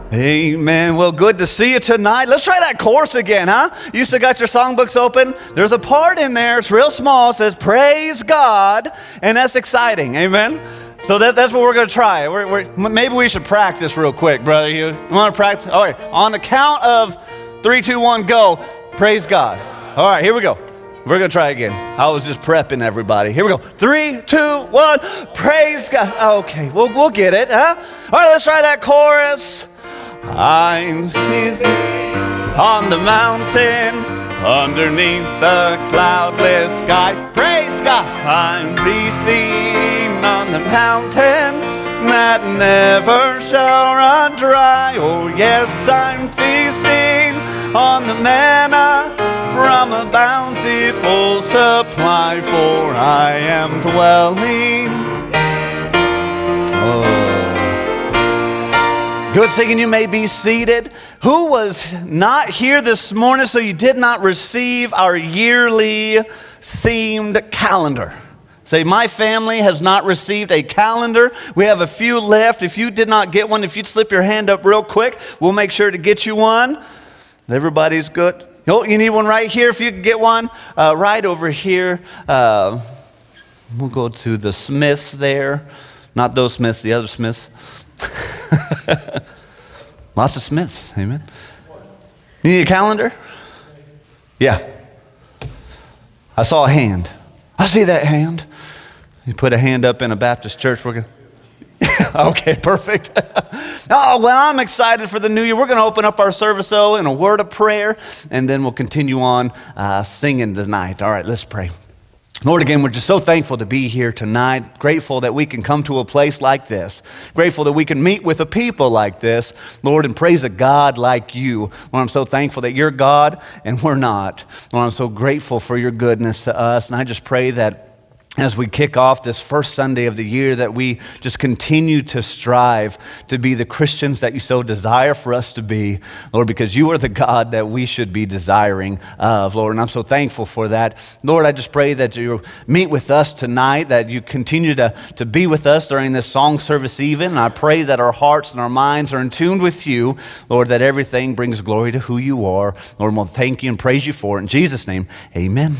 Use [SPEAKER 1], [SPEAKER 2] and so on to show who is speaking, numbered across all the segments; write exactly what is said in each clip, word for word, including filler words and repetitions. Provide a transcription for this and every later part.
[SPEAKER 1] Amen. Well, good to see you tonight. Let's try that chorus again, huh? You still got your songbooks open? There's a part in there, it's real small, it says, praise God, and that's exciting, amen? So that, that's what we're going to try. We're, we're, maybe we should practice real quick, brother. You, you want to practice? All right, on the count of three, two, one, go. Praise God. All right, here we go. We're going to try again. I was just prepping everybody. Here we go. Three, two, one, praise God. Okay, we'll, we'll get it, huh? All right, let's try that chorus. I'm on the mountain, underneath the cloudless sky. Praise God. I'm feasting on the mountain that never shall run dry. Oh yes, I'm feasting on the manna from a bountiful supply, for I am dwelling. Oh. Good singing. You may be seated. Who was not here this morning so you did not receive our yearly themed calendar? Say, my family has not received a calendar. We have a few left. If you did not get one, if you'd slip your hand up real quick, we'll make sure to get you one. Everybody's good. Oh, you need one right here. If you could get one uh, right over here. Uh, we'll go to the Smiths there. Not those Smiths, the other Smiths. Lots of Smiths, amen. You need a calendar? Yeah. I saw a hand. I see that hand. You put a hand up in a Baptist church. We're gonna okay, perfect. Oh, well, I'm excited for the new year. We're going to open up our service, though, in a word of prayer, and then we'll continue on uh, singing tonight. All right, let's pray. Lord, again, we're just so thankful to be here tonight, grateful that we can come to a place like this, grateful that we can meet with a people like this, Lord, and praise a God like you. Lord, I'm so thankful that you're God and we're not. Lord, I'm so grateful for your goodness to us, and I just pray that as we kick off this first Sunday of the year, that we just continue to strive to be the Christians that you so desire for us to be, Lord, because you are the God that we should be desiring of, Lord, and I'm so thankful for that. Lord, I just pray that you meet with us tonight, that you continue to, to be with us during this song service even, and I pray that our hearts and our minds are in tune with you, Lord, that everything brings glory to who you are. Lord, we'll thank you and praise you for it. In Jesus' name, amen.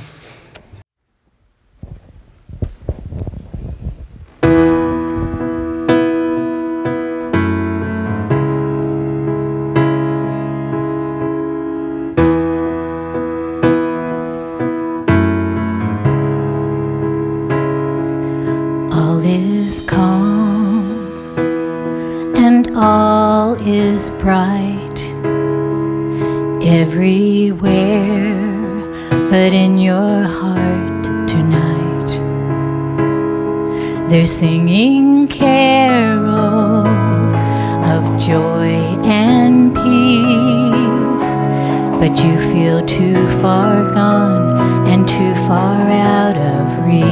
[SPEAKER 2] All is bright everywhere, but in your heart tonight they're singing carols of joy and peace, but you feel too far gone and too far out of reach.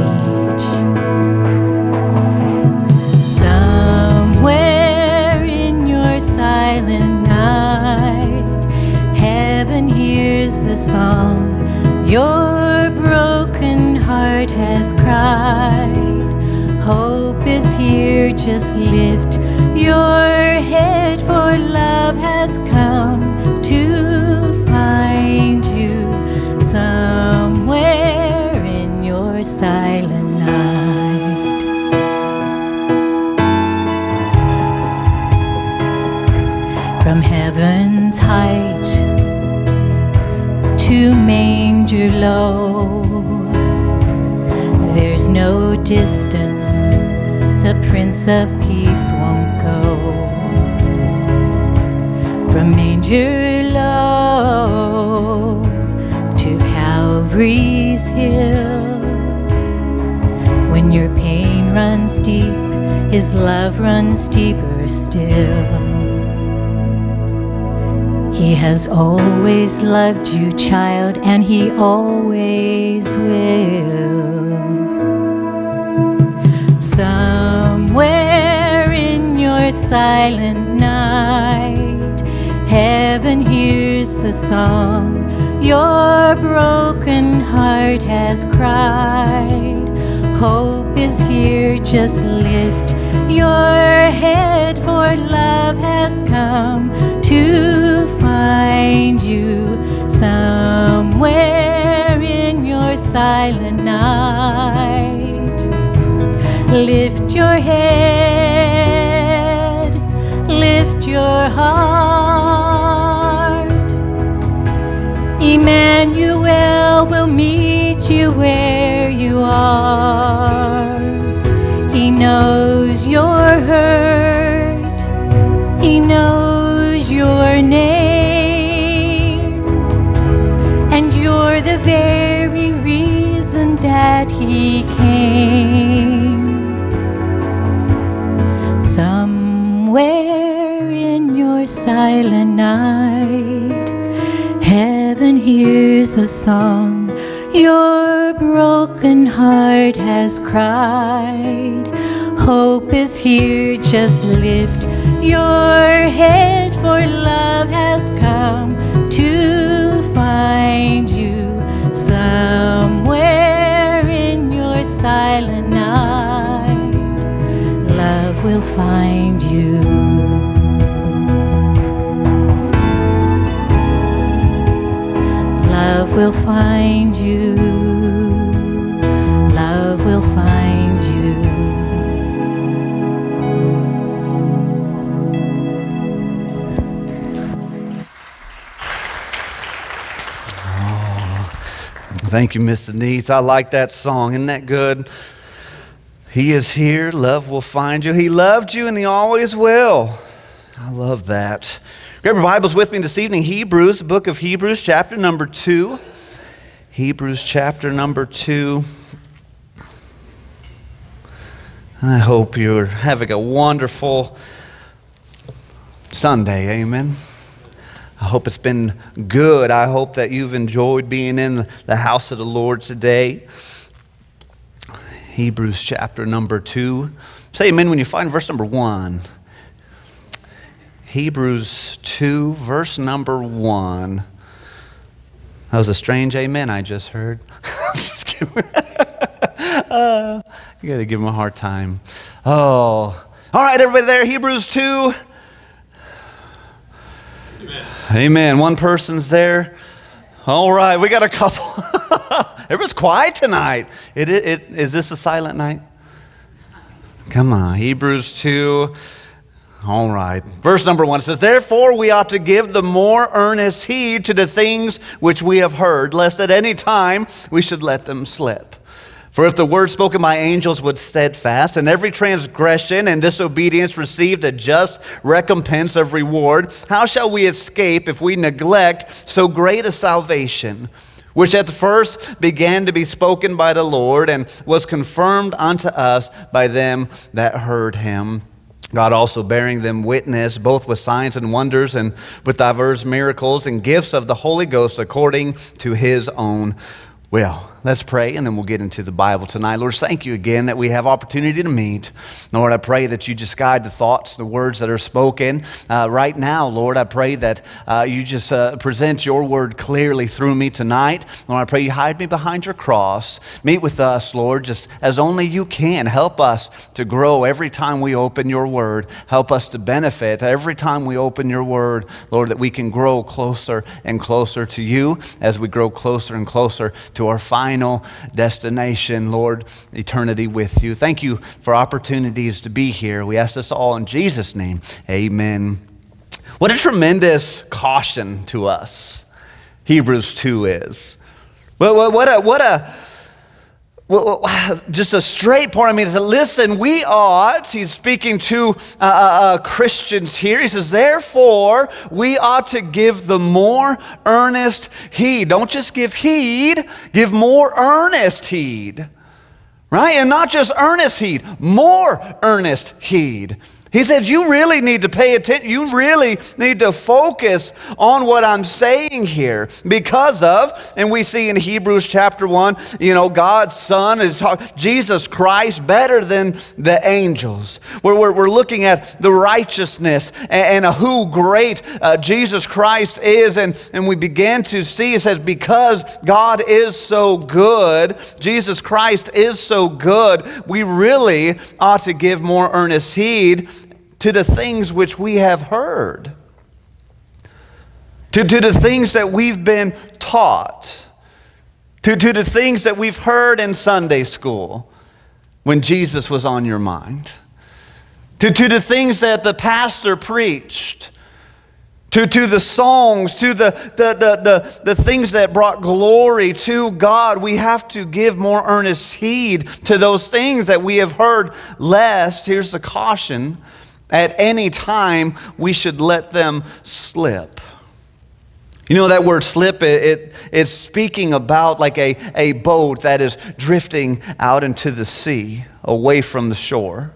[SPEAKER 2] Somewhere in your silent night, heaven hears the song your broken heart has cried. Hope is here, just lift your head, for love has come to find you somewhere in your silent night. From heaven's height to manger low, there's no distance the Prince of Peace won't go. From manger low to Calvary's hill, when your pain runs deep, his love runs deeper still. He has always loved you, child, and he always will. Somewhere in your silent night, heaven hears the song your broken heart has cried. Hope is here, just lift your head, for love love has come to find you somewhere in your silent night. Lift your head, lift your heart. Emmanuel will meet you where you are. He knows your hurt, he knows your name, and you're the very reason that he came. Somewhere in your silent night, heaven hears a song your broken heart has cried. Hope is here, just lift your head, for love has come to find you somewhere in your silent night. Love will find you. Love will find you. Love will find you.
[SPEAKER 1] Thank you, Miss Denise. I like that song. Isn't that good? He is here. Love will find you. He loved you and he always will. I love that. Grab your Bibles with me this evening. Hebrews, the book of Hebrews, chapter number two. Hebrews, chapter number two. I hope you're having a wonderful Sunday. Amen. I hope it's been good. I hope that you've enjoyed being in the house of the Lord today. Hebrews chapter number two. Say amen when you find verse number one. Hebrews two, verse number one. That was a strange amen I just heard. I'm just kidding. uh, you got to give him a hard time. Oh, all right, everybody there. Hebrews two. Amen. Amen. One person's there. All right, we got a couple. Everyone's quiet tonight. It, it, it, is this a silent night? Come on, Hebrews two. All right. Verse number one says, therefore we ought to give the more earnest heed to the things which we have heard, lest at any time we should let them slip. For if the word spoken by angels was steadfast, and every transgression and disobedience received a just recompense of reward, how shall we escape if we neglect so great a salvation, which at the first began to be spoken by the Lord, and was confirmed unto us by them that heard him? God also bearing them witness, both with signs and wonders, and with divers miracles and gifts of the Holy Ghost, according to his own will. Let's pray, and then we'll get into the Bible tonight. Lord, thank you again that we have opportunity to meet. Lord, I pray that you just guide the thoughts, the words that are spoken. Uh, right now, Lord, I pray that uh, you just uh, present your word clearly through me tonight. Lord, I pray you hide me behind your cross. Meet with us, Lord, just as only you can. Help us to grow every time we open your word. Help us to benefit every time we open your word, Lord, that we can grow closer and closer to you as we grow closer and closer to our final destination, Lord, eternity with you. Thank you for opportunities to be here. We ask this all in Jesus' name. Amen. What a tremendous caution to us Hebrews two is. What, what a, what a, Well, just a straight point. I mean, listen, we ought, he's speaking to uh, uh, Christians here. He says, therefore, we ought to give the more earnest heed. Don't just give heed, give more earnest heed. Right? And not just earnest heed, more earnest heed. He said, you really need to pay attention. You really need to focus on what I'm saying here because of, and we see in Hebrews chapter one, you know, God's Son is talking, Jesus Christ better than the angels. Where we're, we're looking at the righteousness and, and who great uh, Jesus Christ is. And, and we begin to see, it says, because God is so good, Jesus Christ is so good, we really ought to give more earnest heed to the things which we have heard, to, to the things that we've been taught, to, to the things that we've heard in Sunday school when Jesus was on your mind, to, to the things that the pastor preached, To, to the songs, to the, the, the, the, the things that brought glory to God. We have to give more earnest heed to those things that we have heard, lest, here's the caution, at any time we should let them slip. You know that word slip, it, it, it's speaking about like a, a boat that is drifting out into the sea, away from the shore.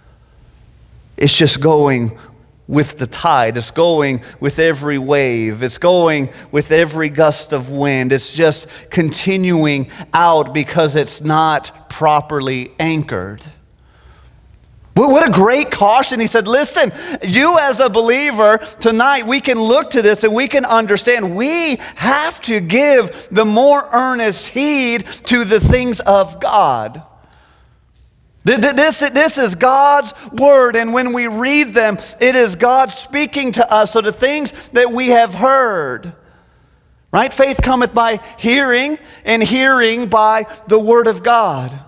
[SPEAKER 1] It's just going with the tide. It's going with every wave. It's going with every gust of wind. It's just continuing out because it's not properly anchored. Well, what a great caution. He said, listen, you as a believer, tonight we can look to this and we can understand we have to give the more earnest heed to the things of God. This, this is God's word, and when we read them, it is God speaking to us. So the things that we have heard, right? Faith cometh by hearing, and hearing by the word of God.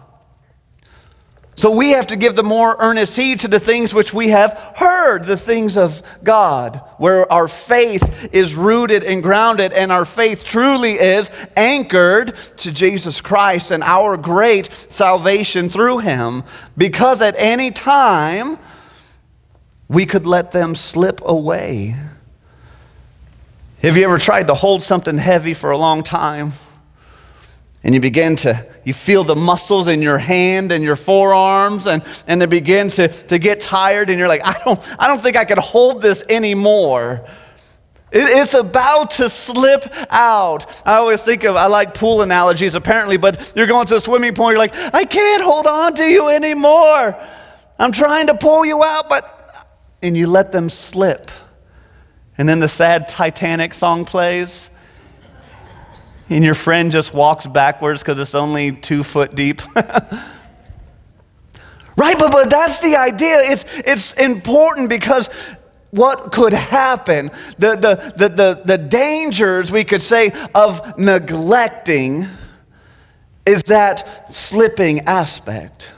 [SPEAKER 1] So we have to give the more earnest heed to the things which we have heard, the things of God, where our faith is rooted and grounded, and our faith truly is anchored to Jesus Christ and our great salvation through him, because at any time we could let them slip away. Have you ever tried to hold something heavy for a long time? And you begin to, you feel the muscles in your hand and your forearms, and, and they begin to, to get tired, and you're like, I don't, I don't think I can hold this anymore. It, it's about to slip out. I always think of, I like pool analogies apparently, but you're going to a swimming pool, you're like, I can't hold on to you anymore. I'm trying to pull you out, but, and you let them slip. And then the sad Titanic song plays, and your friend just walks backwards because it's only two foot deep. Right, but, but that's the idea. It's, it's important because what could happen, the, the, the, the, the dangers, we could say, of neglecting is that slipping aspect.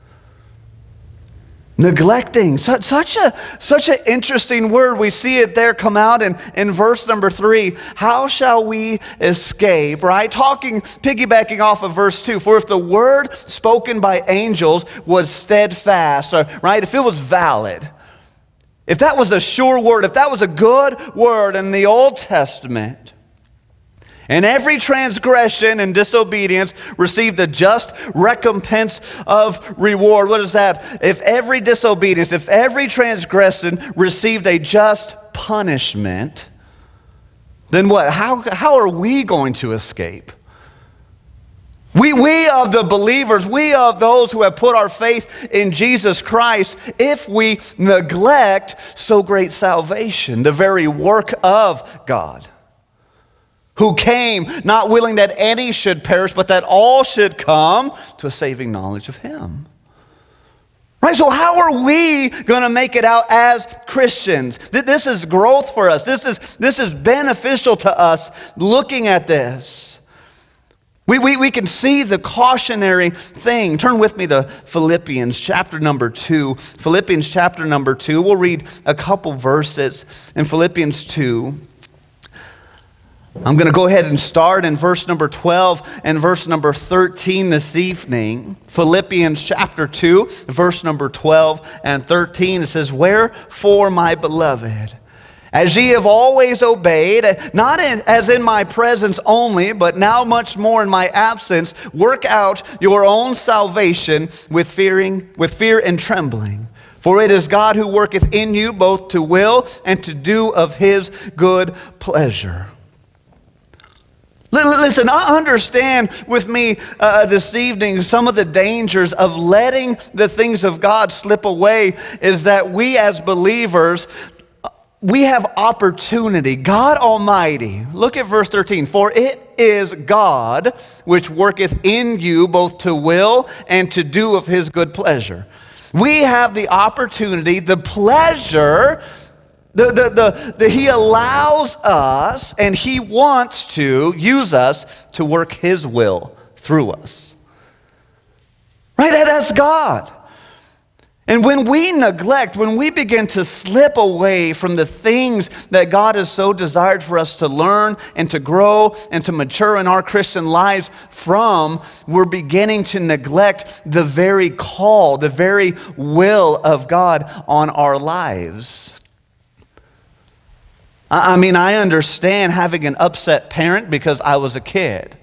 [SPEAKER 1] Neglecting, such, such a such an interesting word. We see it there come out in, in verse number three. How shall we escape, right? Talking, piggybacking off of verse two. For if the word spoken by angels was steadfast, or, right? If it was valid, if that was a sure word, if that was a good word in the Old Testament, and every transgression and disobedience received a just recompense of reward. What is that? If every disobedience, if every transgression received a just punishment, then what? How, how are we going to escape? We, we of the believers, we of those who have put our faith in Jesus Christ, if we neglect so great salvation, the very work of God, who came not willing that any should perish, but that all should come to a saving knowledge of him. Right, so how are we going to make it out as Christians? This is growth for us. This is, this is beneficial to us looking at this. We, we, we can see the cautionary thing. Turn with me to Philippians chapter number two. Philippians chapter number two. We'll read a couple verses in Philippians two. I'm going to go ahead and start in verse number twelve and verse number thirteen this evening. Philippians chapter two, verse number twelve and thirteen. It says, wherefore, my beloved, as ye have always obeyed, not in, as in my presence only, but now much more in my absence, work out your own salvation with fearing, with fear and trembling. For it is God who worketh in you both to will and to do of his good pleasure. Listen, I understand with me uh, this evening some of the dangers of letting the things of God slip away is that we as believers, we have opportunity. God Almighty, look at verse thirteen. For it is God which worketh in you both to will and to do of his good pleasure. We have the opportunity, the pleasure, the, the, the, the, he allows us and he wants to use us to work his will through us. Right? That, that's God. And when we neglect, when we begin to slip away from the things that God has so desired for us to learn and to grow and to mature in our Christian lives from, we're beginning to neglect the very call, the very will of God on our lives. I mean, I understand having an upset parent because I was a kid.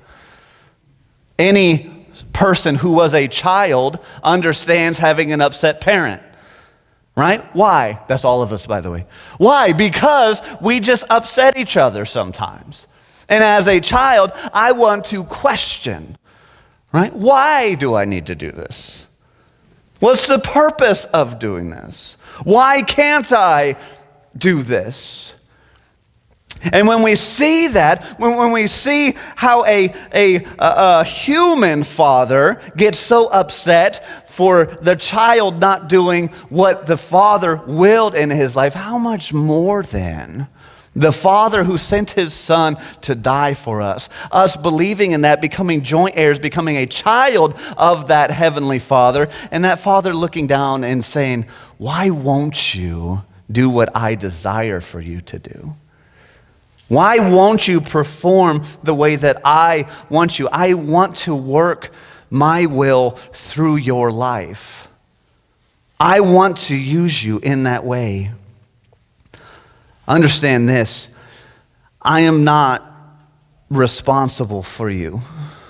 [SPEAKER 1] Any person who was a child understands having an upset parent, right? Why? That's all of us, by the way. Why? Because we just upset each other sometimes. And as a child, I want to question, right? Why do I need to do this? What's the purpose of doing this? Why can't I do this? And when we see that, when, when we see how a, a, a human father gets so upset for the child not doing what the father willed in his life, how much more then the Father who sent his Son to die for us, us believing in that, becoming joint heirs, becoming a child of that heavenly Father, and that Father looking down and saying, why won't you do what I desire for you to do? Why won't you perform the way that I want you? I want to work my will through your life. I want to use you in that way. Understand this. I am not responsible for you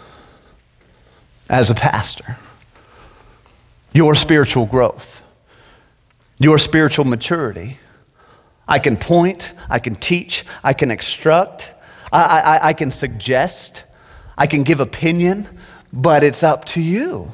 [SPEAKER 1] as a pastor. Your spiritual growth, your spiritual maturity. I can point, I can teach, I can instruct, I, I, I can suggest, I can give opinion, but it's up to you.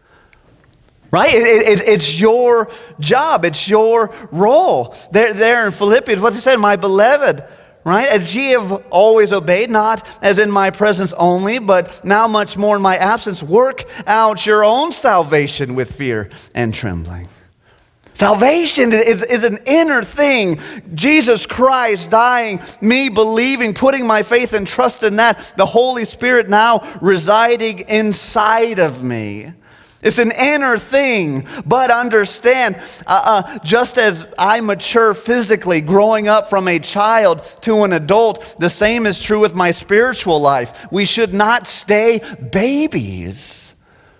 [SPEAKER 1] Right? It, it, it's your job. It's your role. There, there in Philippians, what's it say? My beloved, right? As ye have always obeyed, not as in my presence only, but now much more in my absence, work out your own salvation with fear and trembling. Salvation is, is an inner thing. Jesus Christ dying, me believing, putting my faith and trust in that, the Holy Spirit now residing inside of me. It's an inner thing, but understand, uh, uh, just as I mature physically, growing up from a child to an adult, the same is true with my spiritual life. We should not stay babies.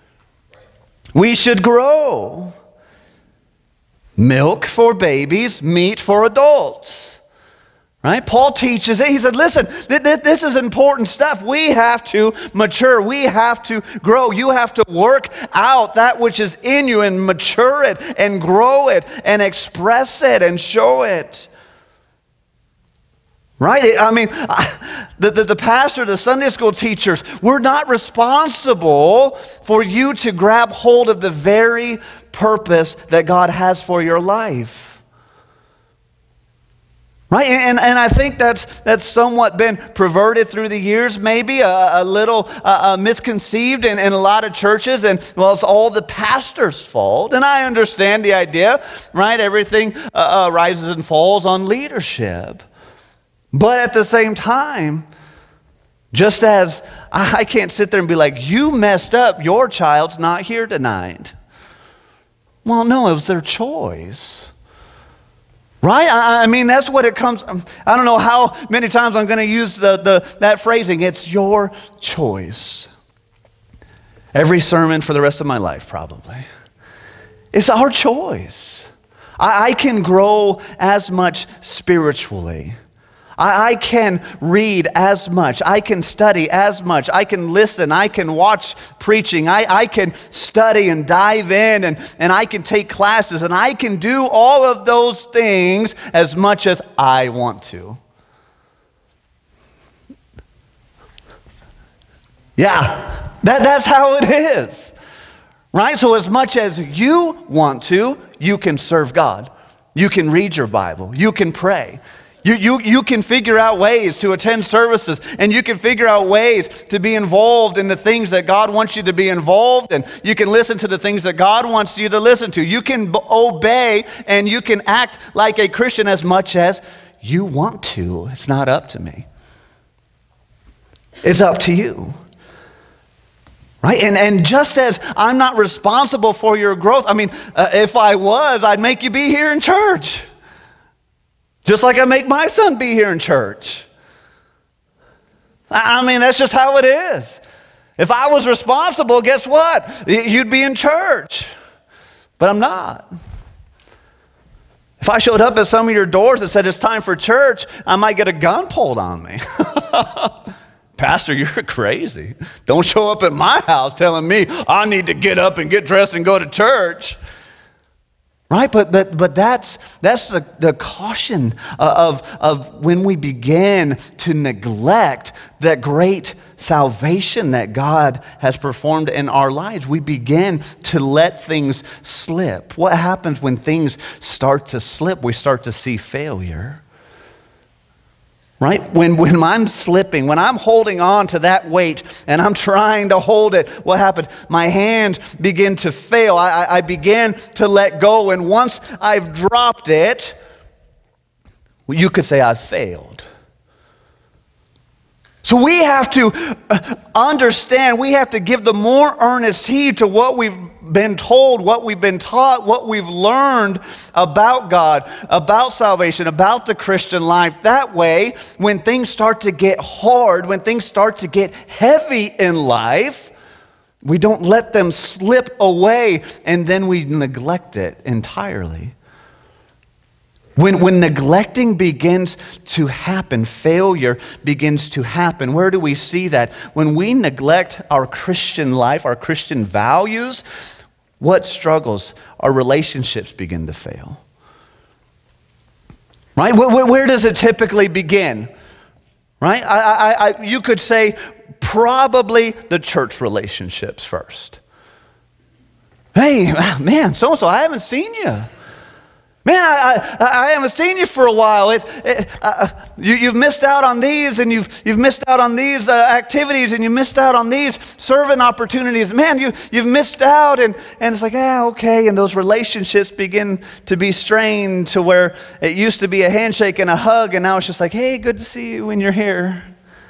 [SPEAKER 1] We should grow. Milk for babies, meat for adults. Right? Paul teaches it. He said, listen, th th this is important stuff. We have to mature. We have to grow. You have to work out that which is in you and mature it and grow it and express it and show it. Right? I mean, I, the, the, the pastor, the Sunday school teachers, we're not responsible for you to grab hold of the very purpose that God has for your life. Right? And, and I think that's, that's somewhat been perverted through the years, maybe a, a little uh, uh, misconceived in, in a lot of churches, and well, it's all the pastor's fault. And I understand the idea, right? Everything uh, uh, rises and falls on leadership. But at the same time, just as I can't sit there and be like, you messed up, your child's not here tonight. Well, no, it was their choice. Right? I, I mean, that's what it comes, I don't know how many times I'm going to use the, the, that phrasing. It's your choice. Every sermon for the rest of my life, probably. It's our choice. I, I can grow as much spiritually. I can read as much. I can study as much. I can listen. I can watch preaching. I, I can study and dive in, and, and I can take classes, and I can do all of those things as much as I want to. Yeah, that, that's how it is. Right? So as much as you want to, you can serve God. You can read your Bible. You can pray. You, you, you can figure out ways to attend services, and you can figure out ways to be involved in the things that God wants you to be involved in. You can listen to the things that God wants you to listen to. You can b- obey, and you can act like a Christian as much as you want to. It's not up to me. It's up to you. Right? And, and just as I'm not responsible for your growth, I mean, uh, if I was, I'd make you be here in church. Just like I make my son be here in church. I mean, that's just how it is. If I was responsible, guess what? You'd be in church. But I'm not. If I showed up at some of your doors and said it's time for church, I might get a gun pulled on me. Pastor, you're crazy. Don't show up at my house telling me I need to get up and get dressed and go to church. Right, but but but that's that's the, the caution of, of when we begin to neglect that great salvation that God has performed in our lives. We begin to let things slip. What happens when things start to slip? We start to see failure. Right? When, when I'm slipping, when I'm holding on to that weight and I'm trying to hold it, what happens? My hands begin to fail. I, I begin to let go. And once I've dropped it, well, you could say I've failed. So we have to understand, we have to give the more earnest heed to what we've been told, what we've been taught, what we've learned about God, about salvation, about the Christian life. That way, when things start to get hard, when things start to get heavy in life, we don't let them slip away and then we neglect it entirely. When, when neglecting begins to happen, failure begins to happen. Where do we see that? When we neglect our Christian life, our Christian values, what struggles? Our relationships begin to fail. Right? Where, where does it typically begin? Right? I, I, I, you could say probably the church relationships first. Hey, man, so-and-so, I haven't seen you. Man, I, I, I haven't seen you for a while. It, it, uh, you, you've missed out on these, and you've, you've missed out on these uh, activities, and you missed out on these serving opportunities. Man, you, you've missed out, and, and it's like, ah, okay. And those relationships begin to be strained to where it used to be a handshake and a hug, and now it's just like, hey, good to see you when you're here.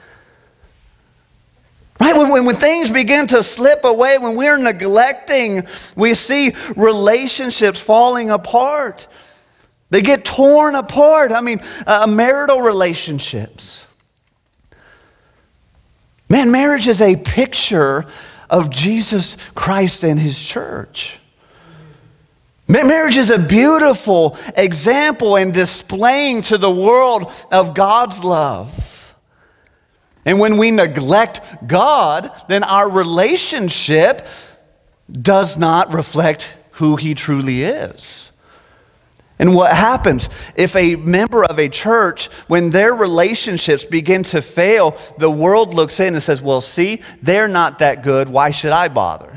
[SPEAKER 1] Right? When, when, when things begin to slip away, when we're neglecting, we see relationships falling apart. They get torn apart. I mean, uh, marital relationships. Man, marriage is a picture of Jesus Christ and his church. Marriage is a beautiful example and displaying to the world of God's love. And when we neglect God, then our relationship does not reflect who he truly is. And what happens if a member of a church, when their relationships begin to fail, the world looks in and says, well, see, they're not that good. Why should I bother?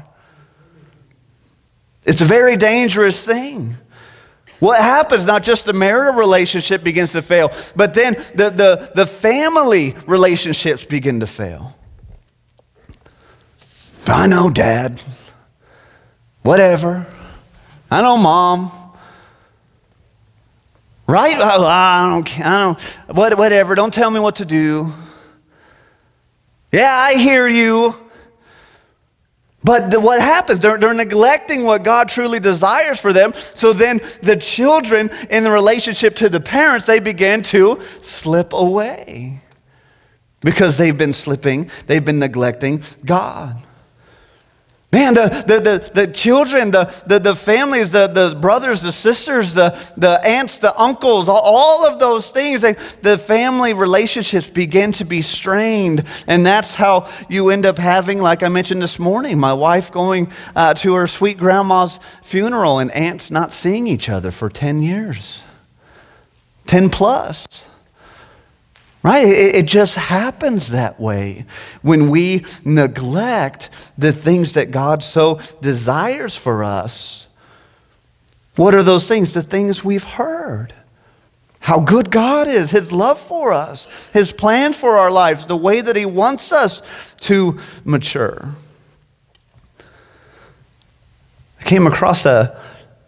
[SPEAKER 1] It's a very dangerous thing. What happens, not just the marital relationship begins to fail, but then the, the, the family relationships begin to fail. I know, Dad. Whatever. I know, Mom. Right? I don't, I don't, whatever. Don't tell me what to do. Yeah, I hear you. But what happens? They're, they're neglecting what God truly desires for them. So then the children in the relationship to the parents, they begin to slip away because they've been slipping, they've been neglecting God. Man, the, the, the, the children, the, the, the families, the, the brothers, the sisters, the, the aunts, the uncles, all, all of those things, they, the family relationships begin to be strained. And that's how you end up having, like I mentioned this morning, my wife going uh, to her sweet grandma's funeral and aunts not seeing each other for ten years, ten plus. Right? It, it just happens that way when we neglect the things that God so desires for us. What are those things? The things we've heard. how good God is, his love for us, his plans for our lives, the way that he wants us to mature. I came across a,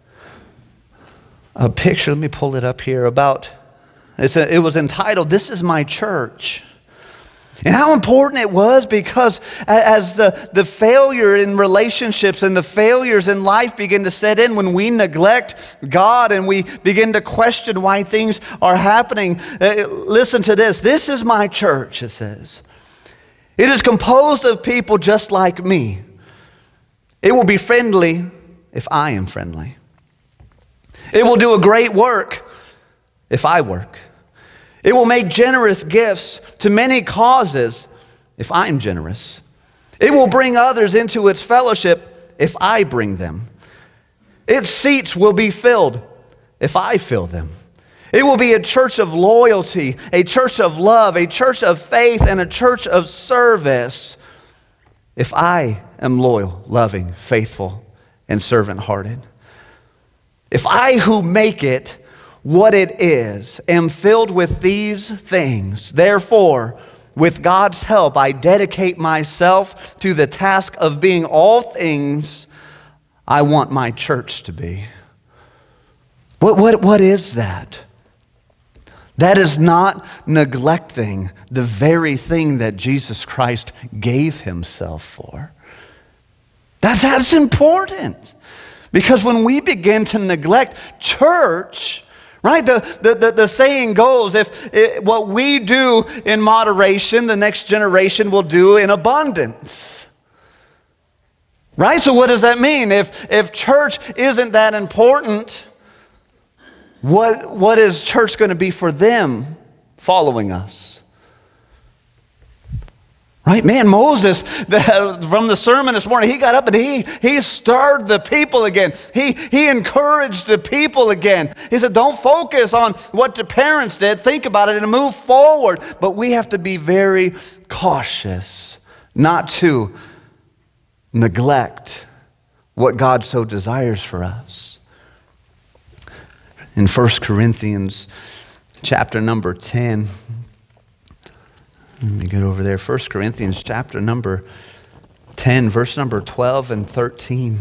[SPEAKER 1] a picture, let me pull it up here, about, it's a, it was entitled, "This is My Church." And how important it was, because as the, the failure in relationships and the failures in life begin to set in, when we neglect God and we begin to question why things are happening, uh, listen to this. "This is my church," it says. "It is composed of people just like me. It will be friendly if I am friendly. It will do a great work if I work. It will make generous gifts to many causes if I'm generous. It will bring others into its fellowship if I bring them. Its seats will be filled if I fill them. It will be a church of loyalty, a church of love, a church of faith, and a church of service if I am loyal, loving, faithful, and servant-hearted. If I who make it what it is am filled with these things, therefore, with God's help, I dedicate myself to the task of being all things I want my church to be." What, what, what is that? That is not neglecting the very thing that Jesus Christ gave himself for. That, that's important. Because when we begin to neglect church, right, the, the, the, the saying goes, if it, what we do in moderation, the next generation will do in abundance. Right? So what does that mean? If, if church isn't that important, what, what is church going to be for them following us? Right, man, Moses, the, from the sermon this morning, he got up and he, he stirred the people again. He, he encouraged the people again. He said, don't focus on what the parents did. Think about it and move forward. But we have to be very cautious not to neglect what God so desires for us. In First Corinthians chapter number ten, let me get over there. First Corinthians chapter number ten, verse number twelve and thirteen.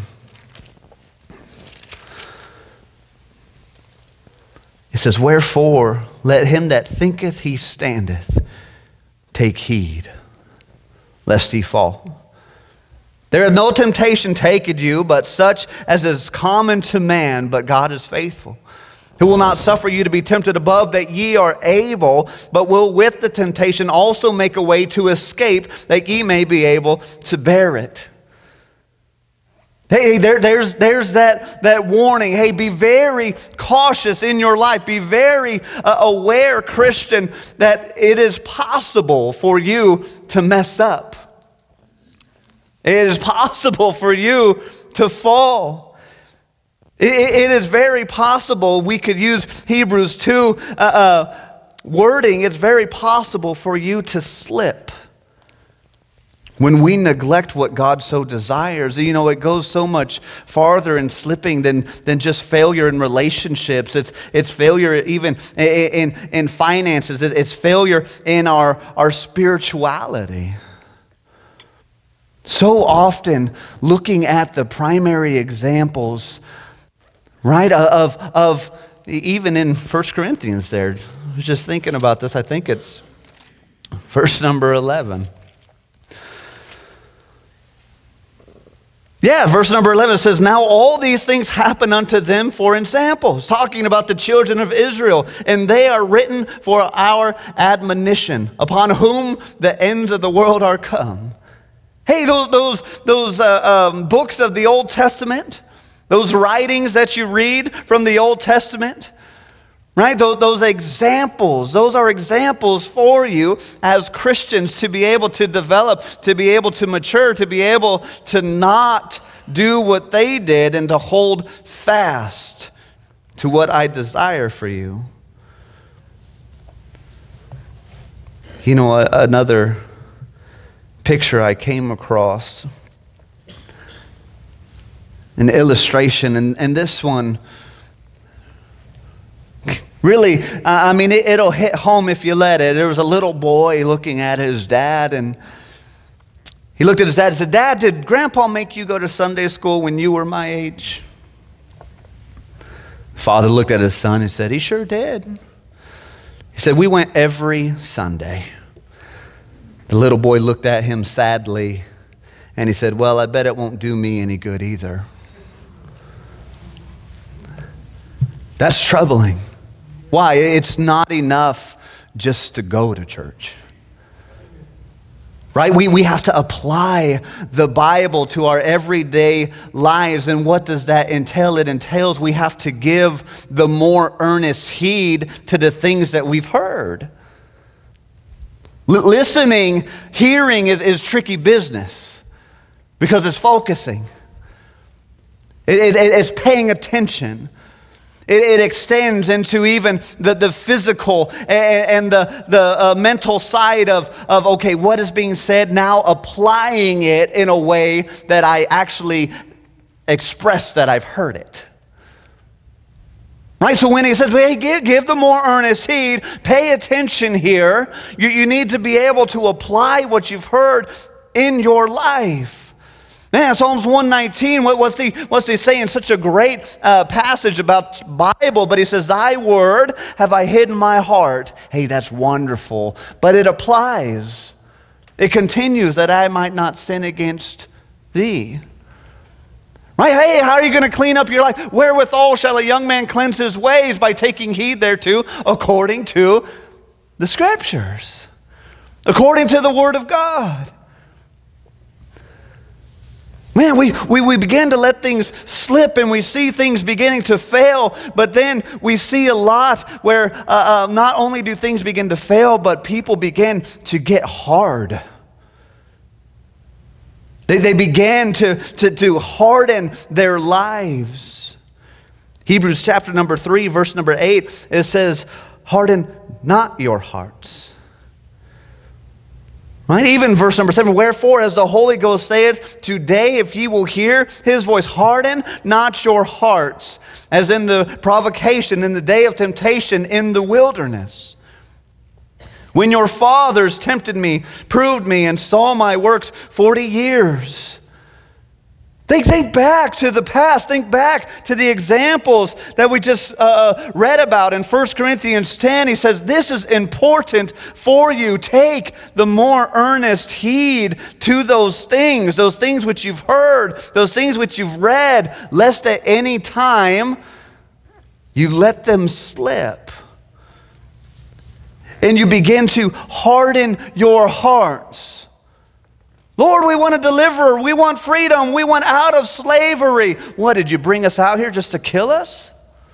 [SPEAKER 1] It says, "Wherefore, let him that thinketh he standeth take heed, lest he fall. There is no temptation taken you, but such as is common to man, but God is faithful, who will not suffer you to be tempted above that ye are able, but will with the temptation also make a way to escape, that ye may be able to bear it." Hey, there, there's, there's that, that warning. Hey, be very cautious in your life. Be very uh, aware, Christian, that it is possible for you to mess up. It is possible for you to fall. It is very possible, we could use Hebrews two uh, uh, wording, it's very possible for you to slip when we neglect what God so desires. You know, it goes so much farther in slipping than, than just failure in relationships. It's, it's failure even in, in, in finances. It's failure in our, our spirituality. So often, looking at the primary examples, right, of, of even in First Corinthians there. I was just thinking about this. I think it's verse number eleven. Yeah, verse number eleven says, "Now all these things happen unto them for examples," talking about the children of Israel, "and they are written for our admonition, upon whom the ends of the world are come." Hey, those, those, those uh, um, books of the Old Testament, those writings that you read from the Old Testament, right? Those, those examples, those are examples for you as Christians to be able to develop, to be able to mature, to be able to not do what they did and to hold fast to what I desire for you. You know, a, another picture I came across, an illustration, and, and this one Really, uh, I mean, it, it'll hit home if you let it. There was a little boy looking at his dad, and he looked at his dad and said, "Dad, did Grandpa make you go to Sunday school when you were my age?" The father looked at his son and said, "He sure did." He said, "We went every Sunday." The little boy looked at him sadly, and he said, "Well, I bet it won't do me any good either." That's troubling. Why? It's not enough just to go to church. Right? We, we have to apply the Bible to our everyday lives. And what does that entail? It entails we have to give the more earnest heed to the things that we've heard. L- listening, hearing is, is tricky business because it's focusing. It, it, it's paying attention. It, it extends into even the, the physical and, and the, the uh, mental side of, of, okay, what is being said, now applying it in a way that I actually express that I've heard it. Right? So when he says, hey, give, give the more earnest heed, pay attention here, you, you need to be able to apply what you've heard in your life. Man, Psalms one nineteen, what, what's, he, what's he saying? Such a great uh, passage about Bible, but he says, thy word have I hid in my heart. Hey, that's wonderful. But it applies. It continues that I might not sin against thee. Right? Hey, how are you going to clean up your life? Wherewithal shall a young man cleanse his ways? By taking heed thereto according to the scriptures. According to the word of God. Man, we, we, we begin to let things slip and we see things beginning to fail, but then we see a lot where uh, uh, not only do things begin to fail, but people begin to get hard. They, they began to, to, to harden their lives. Hebrews chapter number three, verse number eight, it says, harden not your hearts. Right? Even verse number seven, wherefore as the Holy Ghost saith, today if ye will hear his voice, harden not your hearts, as in the provocation, in the day of temptation in the wilderness. When your fathers tempted me, proved me, and saw my works forty years. Think, think back to the past. Think back to the examples that we just uh, read about in First Corinthians ten. He says, this is important for you. Take the more earnest heed to those things, those things which you've heard, those things which you've read, lest at any time you let them slip. And you begin to harden your hearts. Lord, we want to deliver. We want freedom. We want out of slavery. What, did you bring us out here just to kill us?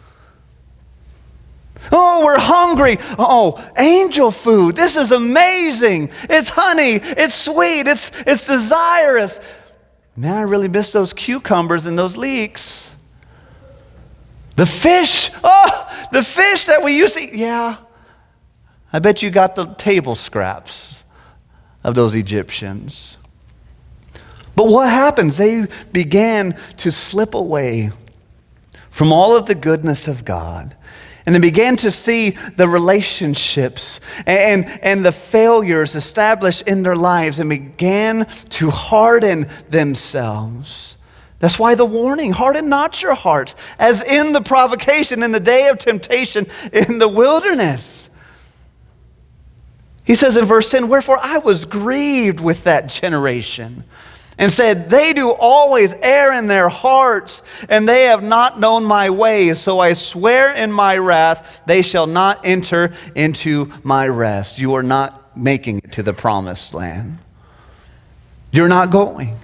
[SPEAKER 1] Oh, we're hungry. Oh, angel food. This is amazing. It's honey. It's sweet. It's, it's desirous. Man, I really miss those cucumbers and those leeks. The fish. Oh, the fish that we used to eat. Yeah. I bet you got the table scraps of those Egyptians. But what happens? They began to slip away from all of the goodness of God. And they began to see the relationships and, and the failures established in their lives and began to harden themselves. That's why the warning, harden not your hearts, as in the provocation, in the day of temptation in the wilderness. He says in verse ten, wherefore I was grieved with that generation, and said, they do always err in their hearts, and they have not known my ways. So I swear in my wrath, they shall not enter into my rest. You are not making it to the promised land. You're not going.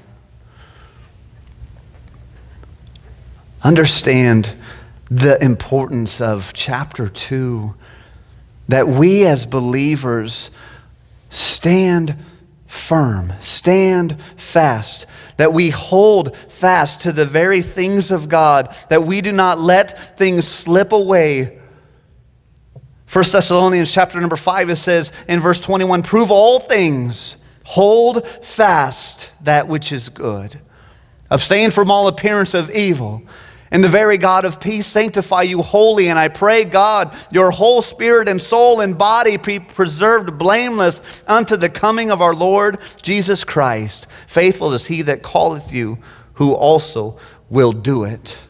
[SPEAKER 1] Understand the importance of chapter two, that we as believers stand firm, stand fast, that we hold fast to the very things of God, that we do not let things slip away. First Thessalonians chapter number five, it says in verse twenty-one, prove all things, hold fast that which is good. Abstain from all appearance of evil, And the very God of peace sanctify you wholly. And I pray, God, your whole spirit and soul and body be preserved blameless unto the coming of our Lord Jesus Christ. Faithful is he that calleth you, who also will do it.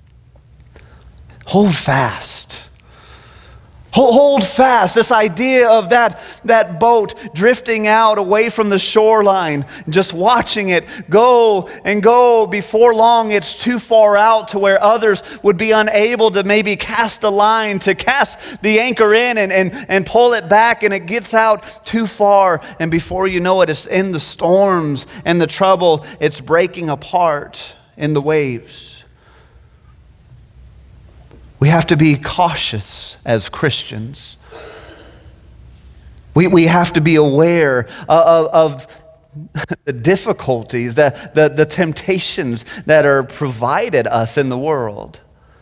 [SPEAKER 1] Hold fast. Hold fast. This idea of that, that boat drifting out away from the shoreline, just watching it go and go. Before long, it's too far out to where others would be unable to maybe cast a line, to cast the anchor in and, and, and pull it back, and it gets out too far. And before you know it, it's in the storms and the trouble. It's breaking apart in the waves. We have to be cautious as Christians. We, we have to be aware of, of the difficulties, the, the, the temptations that are provided us in the world.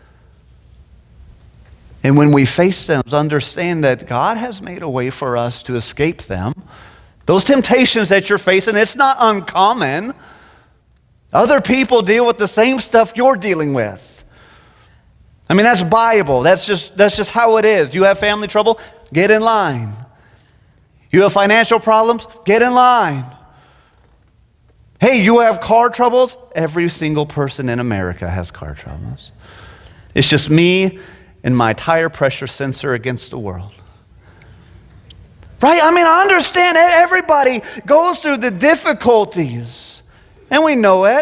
[SPEAKER 1] And when we face them, understand that God has made a way for us to escape them. Those temptations that you're facing, it's not uncommon. Other people deal with the same stuff you're dealing with. I mean, that's Bible. That's just, that's just how it is. You have family trouble? Get in line. You have financial problems? Get in line. Hey, you have car troubles? Every single person in America has car troubles. It's just me and my tire pressure sensor against the world. Right? I mean, I understand that everybody goes through the difficulties, and we know it.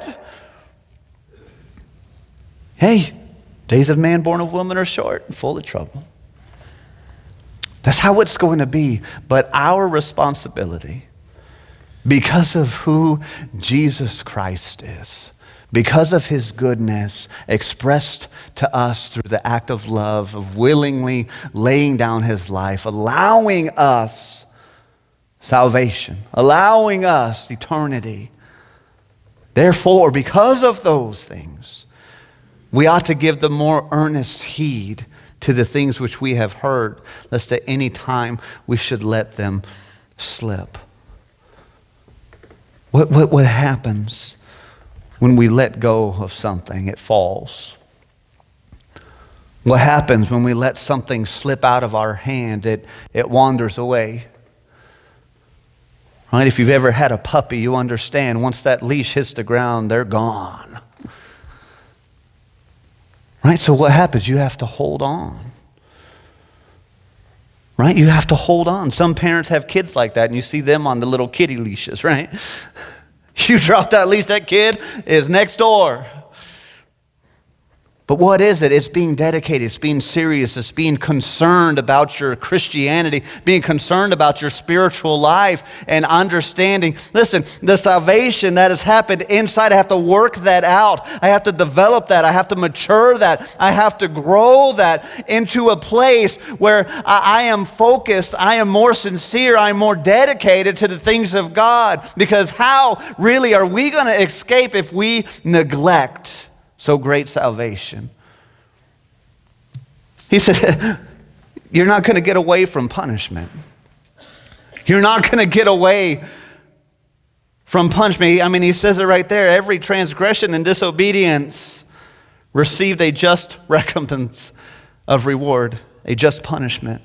[SPEAKER 1] Hey, days of man born of woman are short and full of trouble. That's how it's going to be. But our responsibility, because of who Jesus Christ is, because of his goodness expressed to us through the act of love, of willingly laying down his life, allowing us salvation, allowing us eternity. Therefore, because of those things, we ought to give the more earnest heed to the things which we have heard, lest at any time we should let them slip. What, what, what happens when we let go of something? It falls. What happens when we let something slip out of our hand? It, it wanders away. Right? If you've ever had a puppy, you understand once that leash hits the ground, they're gone. Right? So what happens? You have to hold on. Right? You have to hold on. Some parents have kids like that, and you see them on the little kitty leashes, right? You drop that leash, that kid is next door. But what is it? It's being dedicated. It's being serious. It's being concerned about your Christianity, being concerned about your spiritual life and understanding. Listen, the salvation that has happened inside, I have to work that out. I have to develop that. I have to mature that. I have to grow that into a place where I, I am focused. I am more sincere. I'm more dedicated to the things of God. Because how really are we going to escape if we neglect so great salvation? He said, you're not going to get away from punishment. You're not going to get away from punishment. I mean, he says it right there. Every transgression and disobedience received a just recompense of reward, a just punishment.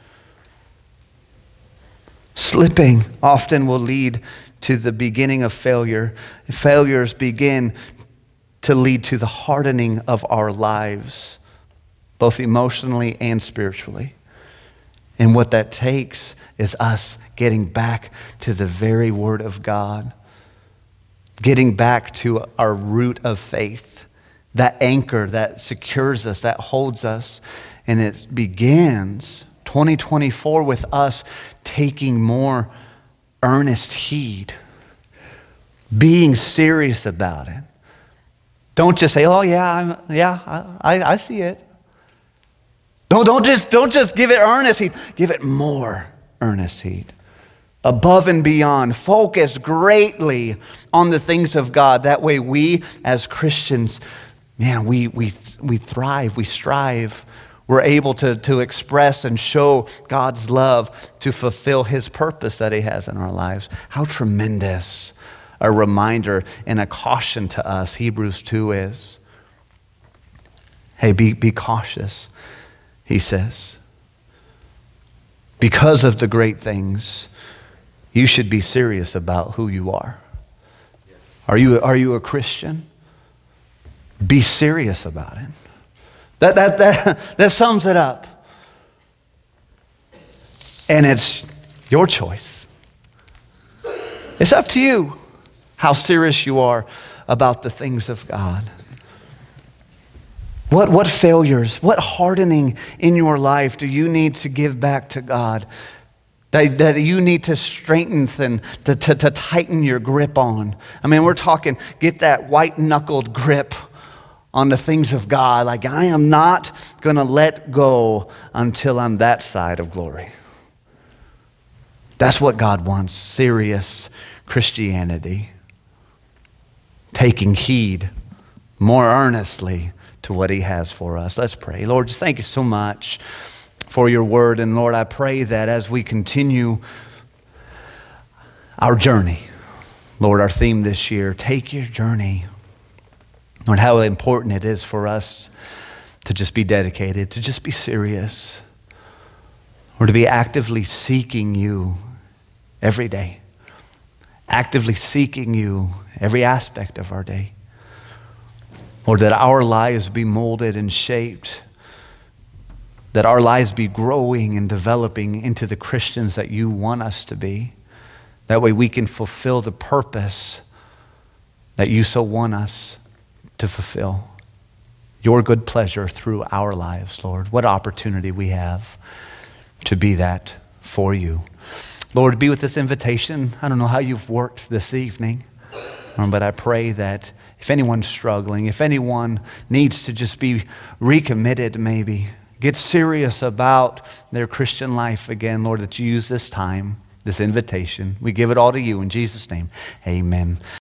[SPEAKER 1] Slipping often will lead to the beginning of failure. Failures begin to lead to the hardening of our lives, both emotionally and spiritually. And what that takes is us getting back to the very Word of God, getting back to our root of faith, that anchor that secures us, that holds us. And it begins twenty twenty-four with us taking more earnest heed, being serious about it. Don't just say, oh yeah, I'm, yeah, I, I see it. Don't, don't, just, don't just give it earnest heed. Give it more earnest heed. Above and beyond. Focus greatly on the things of God. That way we as Christians, man, we, we, we thrive, we strive. We're able to, to express and show God's love to fulfill his purpose that he has in our lives. How tremendous a reminder and a caution to us Hebrews two is. Hey, be, be cautious, he says. Because of the great things, you should be serious about who you are. Are you, are you a Christian? Be serious about it. That, that, that, that sums it up. And it's your choice. It's up to you how serious you are about the things of God. What, what failures, what hardening in your life do you need to give back to God? That, that you need to strengthen, to, to, to tighten your grip on. I mean, we're talking, get that white-knuckled grip on the things of God. Like, I am not going to let go until I'm that side of glory. That's what God wants, serious Christianity. Taking heed more earnestly to what he has for us. Let's pray. Lord, just thank you so much for your word. And Lord, I pray that as we continue our journey, Lord, our theme this year, take your journey. Lord, how important it is for us to just be dedicated, to just be serious, or to be actively seeking you every day, actively seeking you every aspect of our day. Lord, that our lives be molded and shaped, that our lives be growing and developing into the Christians that you want us to be. That way we can fulfill the purpose that you so want us to fulfill. Your good pleasure through our lives, Lord. What opportunity we have to be that for you. Lord, be with this invitation. I don't know how you've worked this evening, um, but I pray that if anyone's struggling, if anyone needs to just be recommitted maybe, get serious about their Christian life again, Lord, that you use this time, this invitation. We give it all to you in Jesus' name. Amen.